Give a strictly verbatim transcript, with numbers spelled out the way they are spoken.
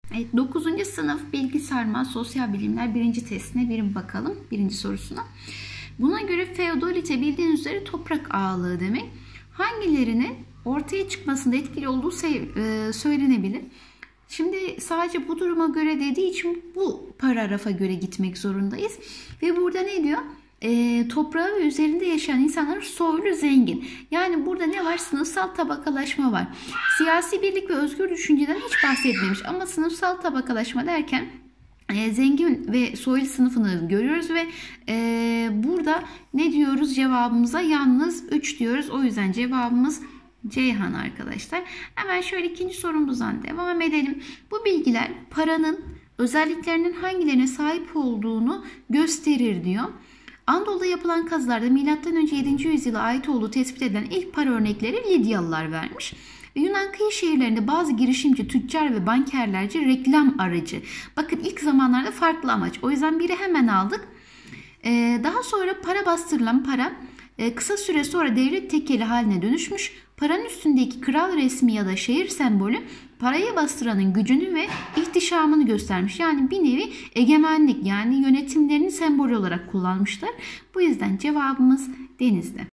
Evet, dokuzuncu sınıf bilgi sarmal sosyal bilimler birinci testine bir bakalım. Birinci sorusuna. Buna göre feodalite bildiğiniz üzere toprak ağalığı demek. Hangilerinin ortaya çıkmasında etkili olduğu söylenebilir? Şimdi sadece bu duruma göre dediği için bu paragrafa göre gitmek zorundayız. Ve burada ne diyor? E, toprağı ve üzerinde yaşayan insanlar soylu, zengin. Yani burada ne var? Sınıfsal tabakalaşma var. Siyasi birlik ve özgür düşünceden hiç bahsetmemiş. Ama sınıfsal tabakalaşma derken e, zengin ve soylu sınıfını görüyoruz ve e, burada ne diyoruz cevabımıza? Yalnız üç diyoruz. O yüzden cevabımız Ceyhan arkadaşlar. Hemen şöyle ikinci sorumuzdan devam edelim. Bu bilgiler paranın özelliklerinin hangilerine sahip olduğunu gösterir diyor. Anadolu'da yapılan kazılarda milattan önce yedinci yüzyıla ait olduğu tespit edilen ilk para örnekleri Lidyalılar vermiş. Yunan kıyı şehirlerinde bazı girişimci, tüccar ve bankerlerce reklam aracı. Bakın ilk zamanlarda farklı amaç. O yüzden biri hemen aldık. Ee, daha sonra para bastırılan para e, kısa süre sonra devlet tekeli haline dönüşmüş. Paranın üstündeki kral resmi ya da şehir sembolü paraya bastıranın gücünü ve ihtişamını göstermiş. Yani bir nevi egemenlik yani yönetimlerinin sembolü olarak kullanmışlar. Bu yüzden cevabımız Denizli.